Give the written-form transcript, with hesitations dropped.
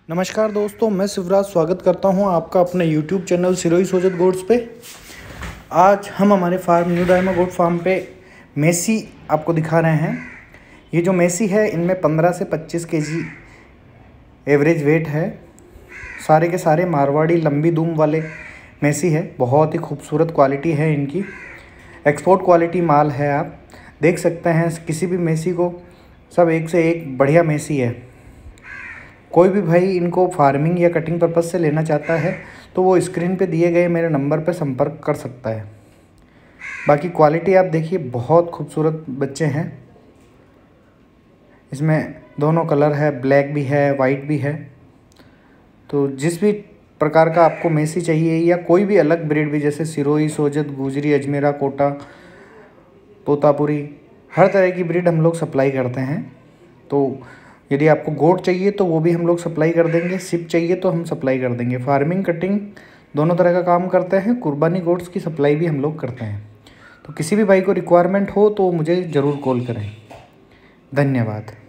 नमस्कार दोस्तों, मैं शिवराज स्वागत करता हूं आपका अपने YouTube channel Sirohi Sojat goats पे। आज हम हमारे फार्म न्यू डायमा गोट फार्म पे मैसी आपको दिखा रहे हैं। ये जो मैसी है इनमें 15 से 25 केजी एवरेज वेट है। सारे के सारे मारवाड़ी लंबी दूम वाले मैसी है। बहुत ही खूबसूरत क्वालिटी है इनकी, एक्सपोर्ट क्वालिटी माल है। आप देख सकते हैं किसी भी मैसी को, सब एक से एक बढ़िया मैसी है। कोई भी भाई इनको फार्मिंग या कटिंग पर्पज़ से लेना चाहता है तो वो स्क्रीन पे दिए गए मेरे नंबर पर संपर्क कर सकता है। बाकी क्वालिटी आप देखिए, बहुत खूबसूरत बच्चे हैं। इसमें दोनों कलर है, ब्लैक भी है, वाइट भी है। तो जिस भी प्रकार का आपको मैसी चाहिए या कोई भी अलग ब्रीड भी, जैसे सिरोही, सोजत, गुजरी, अजमेरा, कोटा, तोतापुरी, हर तरह की ब्रीड हम लोग सप्लाई करते हैं। तो यदि आपको गोट चाहिए तो वो भी हम लोग सप्लाई कर देंगे। सिप चाहिए तो हम सप्लाई कर देंगे। फार्मिंग कटिंग दोनों तरह का काम करते हैं। कुर्बानी गोट्स की सप्लाई भी हम लोग करते हैं। तो किसी भी भाई को रिक्वायरमेंट हो तो मुझे ज़रूर कॉल करें। धन्यवाद।